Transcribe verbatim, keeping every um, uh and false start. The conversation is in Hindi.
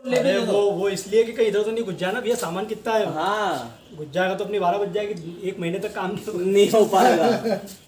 अरे वो वो इसलिए कि कहीं इधर तो नहीं घुस जाना भैया, सामान कितना है। हाँ घुस जाएगा तो अपनी बारह बज जाएगी, एक महीने तक काम नहीं हो पाएगा।